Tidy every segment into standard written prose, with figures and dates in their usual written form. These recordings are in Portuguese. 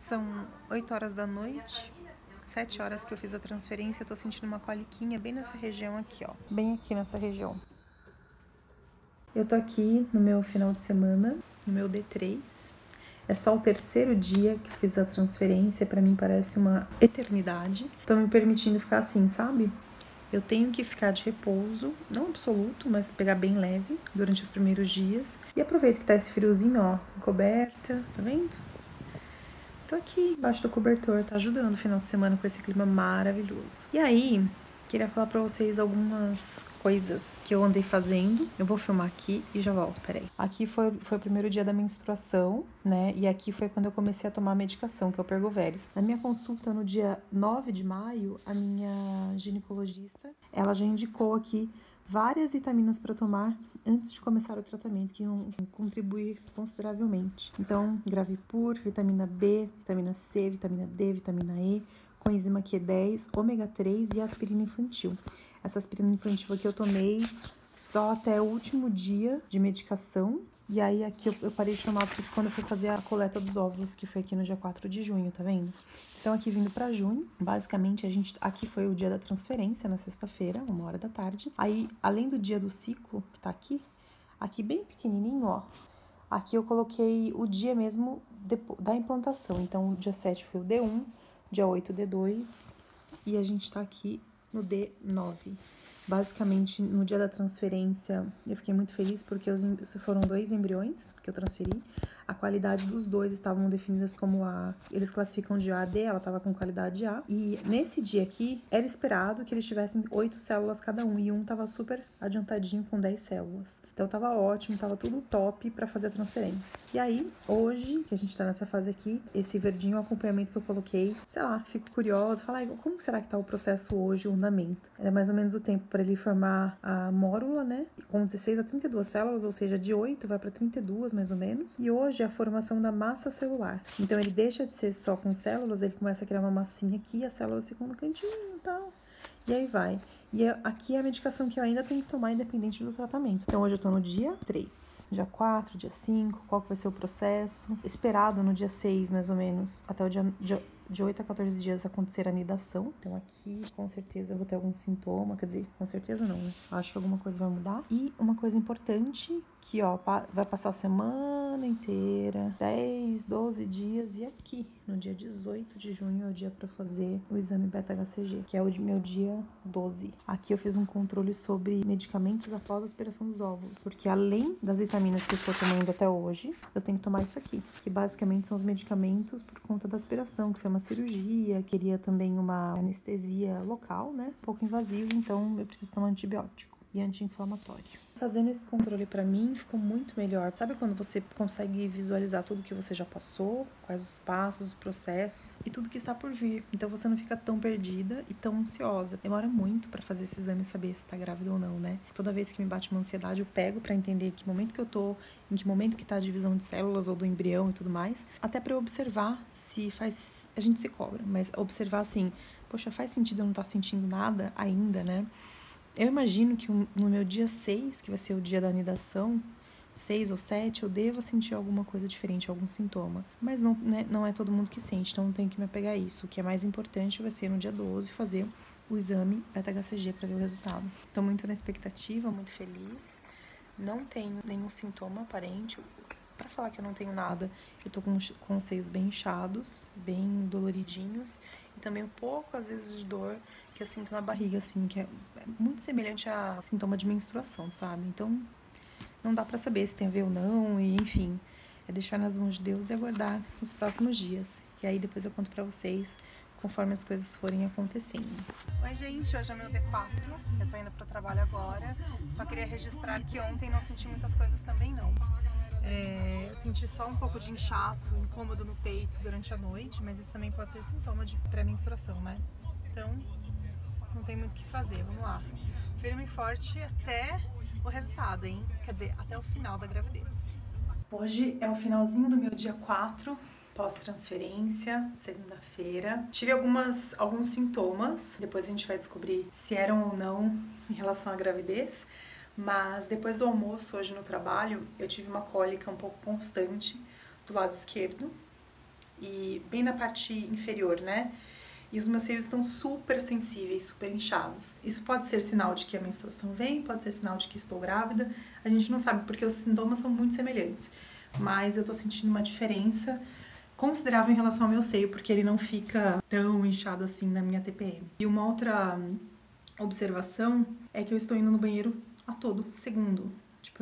São 8 horas da noite, 7 horas que eu fiz a transferência, eu tô sentindo uma coliquinha bem nessa região aqui, ó. Bem aqui nessa região. Eu tô aqui no meu final de semana, no meu D3. É só o terceiro dia que eu fiz a transferência, pra mim parece uma eternidade. Tô me permitindo ficar assim, sabe? Eu tenho que ficar de repouso, não absoluto, mas pegar bem leve durante os primeiros dias. E aproveito que tá esse friozinho, ó, coberta, tá vendo? Tô aqui embaixo do cobertor, tá ajudando o final de semana com esse clima maravilhoso. E aí, queria falar pra vocês algumas coisas que eu andei fazendo. Eu vou filmar aqui e já volto, peraí. Aqui foi o primeiro dia da menstruação, né? E aqui foi quando eu comecei a tomar a medicação, que é o Pergoveres. Na minha consulta, no dia 9 de maio, a minha ginecologista, ela já indicou aqui várias vitaminas para tomar antes de começar o tratamento, que vão contribuir consideravelmente. Então, Gravipur, vitamina B, vitamina C, vitamina D, vitamina E, coenzima Q10, ômega 3 e aspirina infantil. Essa aspirina infantil aqui eu tomei só até o último dia de medicação. E aí aqui eu parei de tomar porque quando eu fui fazer a coleta dos óvulos, que foi aqui no dia 4 de junho, tá vendo? Então aqui vindo pra junho, basicamente aqui foi o dia da transferência, na sexta-feira, 1h da tarde. Aí, além do dia do ciclo, que tá aqui bem pequenininho, ó. Aqui eu coloquei o dia mesmo da implantação. Então, dia 7 foi o D1, dia 8 o D2 e a gente tá aqui no D9. Basicamente, no dia da transferência, eu fiquei muito feliz porque foram 2 embriões que eu transferi. A qualidade dos dois estavam definidas como A. Eles classificam de A a D, ela estava com qualidade A. E nesse dia aqui, era esperado que eles tivessem 8 células cada um. E um tava super adiantadinho com 10 células. Então tava ótimo, tava tudo top para fazer a transferência. E aí, hoje, que a gente tá nessa fase aqui, esse verdinho é o acompanhamento que eu coloquei. Sei lá, fico curiosa, falar, como será que tá o processo hoje, o andamento? Era mais ou menos o tempo para ele formar a mórula, né? Com 16 a 32 células, ou seja, de 8 vai para 32 mais ou menos. E hoje é a formação da massa celular. Então ele deixa de ser só com células, ele começa a criar uma massinha aqui, as células ficam no cantinho e tal. E aí vai. E aqui é a medicação que eu ainda tenho que tomar independente do tratamento. Então hoje eu tô no dia 3, dia 4, dia 5, qual que vai ser o processo? Esperado no dia 6, mais ou menos, até o de 8 a 14 dias acontecer a anidação. Então aqui com certeza eu vou ter algum sintoma, quer dizer, com certeza não, né? Acho que alguma coisa vai mudar. E uma coisa importante, que ó, vai passar a semana inteira, 10, 12 dias, e aqui, no dia 18 de junho, é o dia pra fazer o exame beta-HCG, que é o meu dia 12. Aqui eu fiz um controle sobre medicamentos após a aspiração dos óvulos, porque além das vitaminas que eu estou tomando até hoje, eu tenho que tomar isso aqui, que basicamente são os medicamentos por conta da aspiração, que foi uma cirurgia, queria também uma anestesia local, né, um pouco invasivo, então eu preciso tomar antibiótico e anti-inflamatório. Fazendo esse controle pra mim ficou muito melhor. Sabe quando você consegue visualizar tudo que você já passou, quais os passos, os processos e tudo que está por vir. Então você não fica tão perdida e tão ansiosa. Demora muito pra fazer esse exame e saber se tá grávida ou não, né? Toda vez que me bate uma ansiedade, eu pego pra entender que momento que eu tô, em que momento que tá a divisão de células ou do embrião e tudo mais, até pra eu observar se faz... A gente se cobra, mas observar assim, poxa, faz sentido eu não estar sentindo nada ainda, né? Eu imagino que no meu dia 6, que vai ser o dia da anidação, 6 ou 7, eu devo sentir alguma coisa diferente, algum sintoma. Mas não, né, não é todo mundo que sente, então não tenho que me apegar a isso. O que é mais importante vai ser no dia 12 fazer o exame beta-HCG para ver o resultado. Estou muito na expectativa, muito feliz. Não tenho nenhum sintoma aparente. Para falar que eu não tenho nada, eu tô com os seios bem inchados, bem doloridinhos. E também um pouco, às vezes, de dor que eu sinto na barriga, assim, que é muito semelhante a sintoma de menstruação, sabe? Então, não dá pra saber se tem a ver ou não, e enfim, é deixar nas mãos de Deus e aguardar os próximos dias. E aí depois eu conto pra vocês conforme as coisas forem acontecendo. Oi, gente, hoje é meu D4, eu tô indo pro trabalho agora. Só queria registrar que ontem não senti muitas coisas também, não. Eu senti só um pouco de inchaço, incômodo no peito durante a noite, mas isso também pode ser sintoma de pré-menstruação, né? Então, não tem muito o que fazer, vamos lá. Firme e forte até o resultado, hein? Quer dizer, até o final da gravidez. Hoje é o finalzinho do meu dia 4, pós-transferência, segunda-feira. Tive alguns sintomas, depois a gente vai descobrir se eram ou não em relação à gravidez. Mas depois do almoço, hoje no trabalho, eu tive uma cólica um pouco constante do lado esquerdo. e bem na parte inferior, né? E os meus seios estão super sensíveis, super inchados. Isso pode ser sinal de que a menstruação vem, pode ser sinal de que estou grávida. A gente não sabe, porque os sintomas são muito semelhantes. Mas eu tô sentindo uma diferença considerável em relação ao meu seio, porque ele não fica tão inchado assim na minha TPM. E uma outra observação é que eu estou indo no banheiro a todo segundo. Tipo,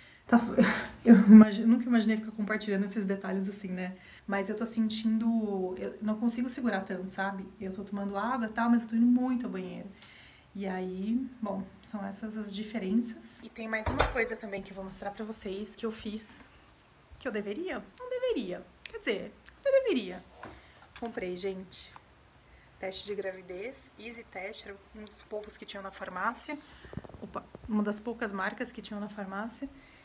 eu nunca imaginei ficar compartilhando esses detalhes assim, né? Mas eu tô sentindo... Eu não consigo segurar tanto, sabe? Eu tô tomando água e tal, mas eu tô indo muito ao banheiro. E aí, bom, são essas as diferenças. E tem mais uma coisa também que eu vou mostrar pra vocês que eu fiz, que eu deveria? Não deveria. Quer dizer, eu deveria. Comprei, gente, teste de gravidez, Easy Test, era um dos poucos que tinham na farmácia. Opa, uma das poucas marcas que tinham na farmácia.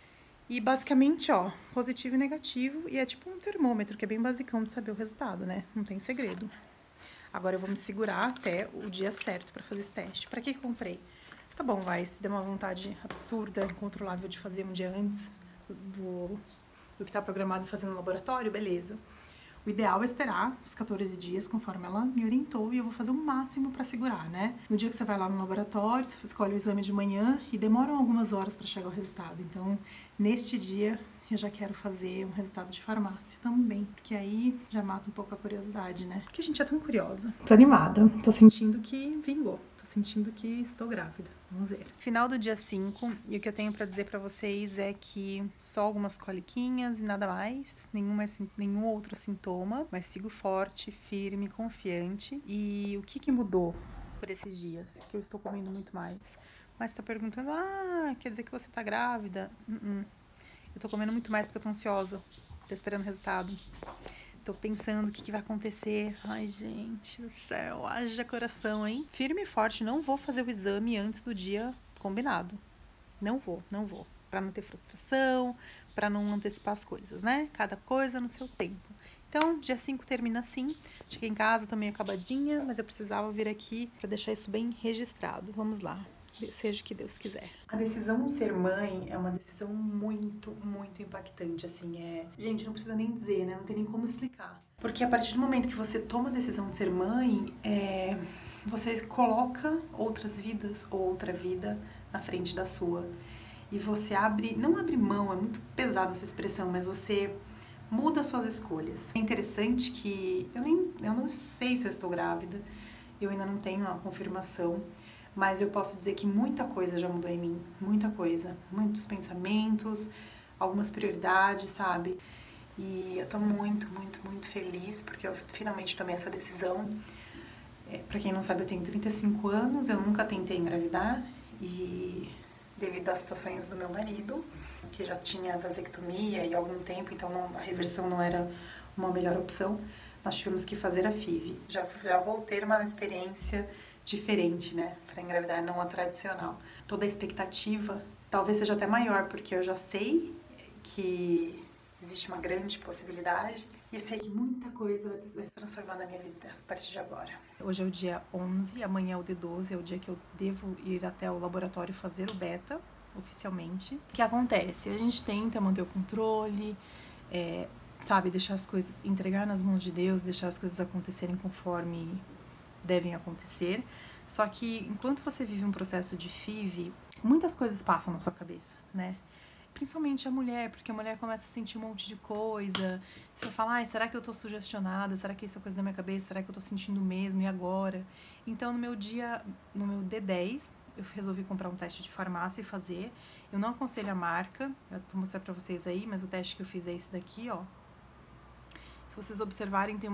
E basicamente, ó, positivo e negativo, e é tipo um termômetro, que é bem basicão de saber o resultado, né? Não tem segredo. Agora eu vou me segurar até o dia certo pra fazer esse teste. Pra que eu comprei? Tá bom, vai, se der uma vontade absurda, incontrolável de fazer um dia antes do que tá programado fazer no laboratório, beleza. O ideal é esperar os 14 dias, conforme ela me orientou, e eu vou fazer o máximo pra segurar, né? No dia que você vai lá no laboratório, você escolhe o exame de manhã e demoram algumas horas pra chegar o resultado. Então, neste dia, eu já quero fazer um resultado de farmácia também, porque aí já mata um pouco a curiosidade, né? Porque a gente é tão curiosa. Tô animada, tô sentindo que vingou. Tô sentindo que estou grávida. Vamos ver. Final do dia 5, e o que eu tenho pra dizer pra vocês é que só algumas coliquinhas e nada mais, nenhum outro sintoma, mas sigo forte, firme, confiante. E o que mudou por esses dias? Que eu estou comendo muito mais. Mas tá perguntando, quer dizer que você tá grávida? Eu tô comendo muito mais porque eu tô ansiosa, tô esperando o resultado. Tô pensando o que vai acontecer. Ai, gente do céu, haja coração, hein? Firme e forte, não vou fazer o exame antes do dia combinado. Não vou. Pra não ter frustração, pra não antecipar as coisas, né? Cada coisa no seu tempo. Então, dia 5 termina assim. Cheguei em casa, tô meio acabadinha, mas eu precisava vir aqui pra deixar isso bem registrado. Vamos lá. Seja o que Deus quiser. A decisão de ser mãe é uma decisão muito, muito impactante, assim, Gente, não precisa nem dizer, né? Não tem nem como explicar. Porque a partir do momento que você toma a decisão de ser mãe, você coloca outras vidas ou outra vida na frente da sua. E você não abre mão, é muito pesada essa expressão, mas você muda suas escolhas. É interessante que eu não sei se eu estou grávida, eu ainda não tenho a confirmação, mas eu posso dizer que muita coisa já mudou em mim, muita coisa, muitos pensamentos, algumas prioridades, sabe? E eu tô muito, muito, muito feliz porque eu finalmente tomei essa decisão. Pra quem não sabe, eu tenho 35 anos, eu nunca tentei engravidar e devido às situações do meu marido, que já tinha vasectomia e há algum tempo, então a reversão não era uma melhor opção, nós tivemos que fazer a FIV. Já vou ter uma experiência diferente, né, para engravidar, não a tradicional. Toda a expectativa talvez seja até maior, porque eu já sei que existe uma grande possibilidade e sei que muita coisa vai se transformar na minha vida a partir de agora. Hoje é o dia 11, amanhã é o D12, é o dia que eu devo ir até o laboratório fazer o beta, oficialmente. O que acontece? A gente tenta manter o controle, sabe, deixar as coisas, entregar nas mãos de Deus, deixar as coisas acontecerem conforme devem acontecer. Só que enquanto você vive um processo de FIV, muitas coisas passam na sua cabeça, né? Principalmente a mulher, porque a mulher começa a sentir um monte de coisa. Você fala, será que eu tô sugestionada? Será que isso é coisa da minha cabeça? Será que eu tô sentindo mesmo? E agora? Então, no meu D10, eu resolvi comprar um teste de farmácia e fazer. Eu não aconselho a marca, eu vou mostrar pra vocês aí, mas o teste que eu fiz é esse daqui, ó. Se vocês observarem, tem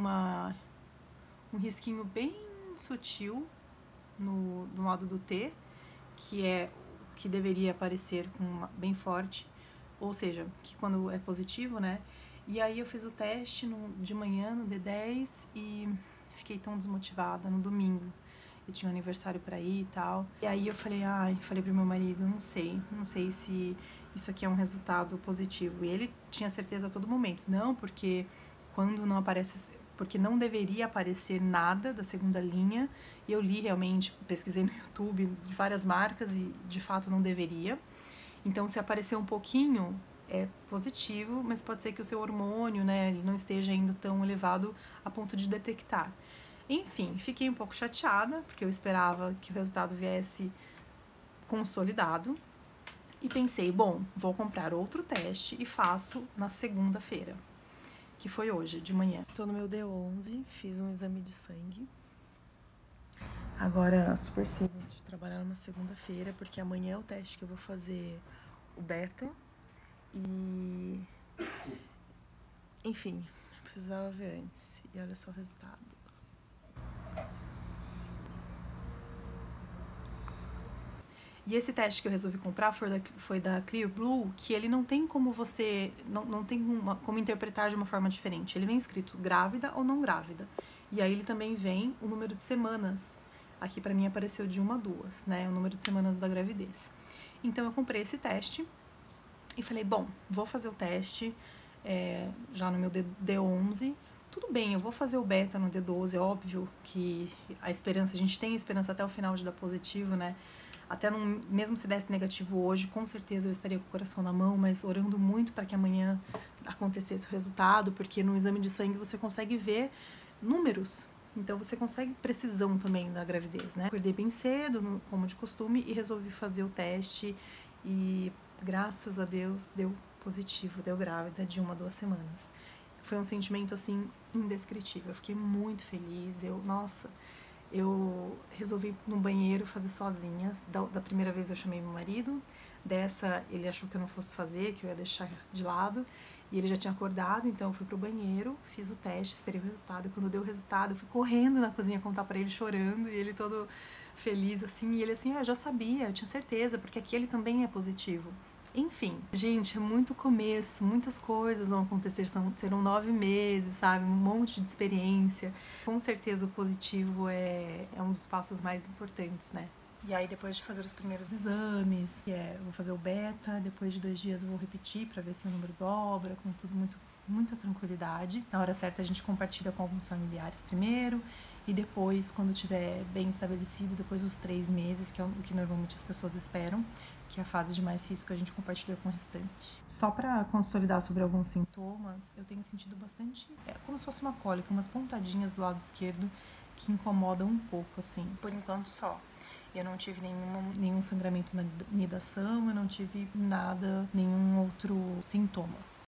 um risquinho bem sutil no lado do T, que deveria aparecer bem forte, ou seja, que quando é positivo, né? E aí eu fiz o teste de manhã no D10 e fiquei tão desmotivada no domingo. Eu tinha um aniversário pra ir e tal. E aí eu falei pro meu marido, não sei se isso aqui é um resultado positivo. E ele tinha certeza a todo momento, não, porque quando não aparece, porque não deveria aparecer nada da segunda linha, e eu li realmente, pesquisei no YouTube de várias marcas e de fato não deveria. Então se aparecer um pouquinho é positivo, mas pode ser que o seu hormônio, né, ele não esteja ainda tão elevado a ponto de detectar. Enfim, fiquei um pouco chateada, porque eu esperava que o resultado viesse consolidado. E pensei, bom, vou comprar outro teste e faço na segunda-feira, que foi hoje, de manhã. Tô no meu D11, fiz um exame de sangue. Agora, super cedo de trabalhar numa segunda-feira, porque amanhã é o teste que eu vou fazer o beta. E... enfim, precisava ver antes. E olha só o resultado. E esse teste que eu resolvi comprar foi da Clear Blue, que ele não tem como você... não tem como interpretar de uma forma diferente. Ele vem escrito grávida ou não grávida. E aí ele também vem o número de semanas. Aqui pra mim apareceu de 1 a 2, né? O número de semanas da gravidez. Então eu comprei esse teste e falei, bom, vou fazer o teste já no meu D11. Tudo bem, eu vou fazer o beta no D12, é óbvio que a gente tem a esperança até o final de dar positivo, né? Até mesmo se desse negativo hoje, com certeza eu estaria com o coração na mão, mas orando muito para que amanhã acontecesse o resultado, porque no exame de sangue você consegue ver números, então você consegue precisão também da gravidez, né? Acordei bem cedo, como de costume, e resolvi fazer o teste e graças a Deus deu positivo, deu grávida de 1 a 2 semanas. Foi um sentimento assim indescritível, eu fiquei muito feliz, eu resolvi ir no banheiro fazer sozinha. Da primeira vez eu chamei meu marido, dessa ele achou que eu não fosse fazer, que eu ia deixar de lado, e ele já tinha acordado, então eu fui pro banheiro, fiz o teste, esperei o resultado, e quando deu o resultado eu fui correndo na cozinha contar pra ele, chorando, e ele todo feliz, assim, e ele assim, eu já sabia, eu tinha certeza, porque aqui ele também é positivo. Enfim, gente, é muito começo, muitas coisas vão acontecer, serão 9 meses, sabe? Um monte de experiência. Com certeza o positivo é um dos passos mais importantes, né? E aí depois de fazer os primeiros exames, eu vou fazer o beta, depois de 2 dias eu vou repetir para ver se o número dobra, com tudo muita tranquilidade. Na hora certa a gente compartilha com alguns familiares primeiro, e depois, quando tiver bem estabelecido, depois dos 3 meses, que é o que normalmente as pessoas esperam, que é a fase de mais risco, a gente compartilha com o restante. Só para consolidar sobre alguns sintomas, eu tenho sentido bastante, como se fosse uma cólica, umas pontadinhas do lado esquerdo que incomodam um pouco, assim. Por enquanto só. Eu não tive nenhum sangramento na nidação, eu não tive nada, nenhum outro sintoma.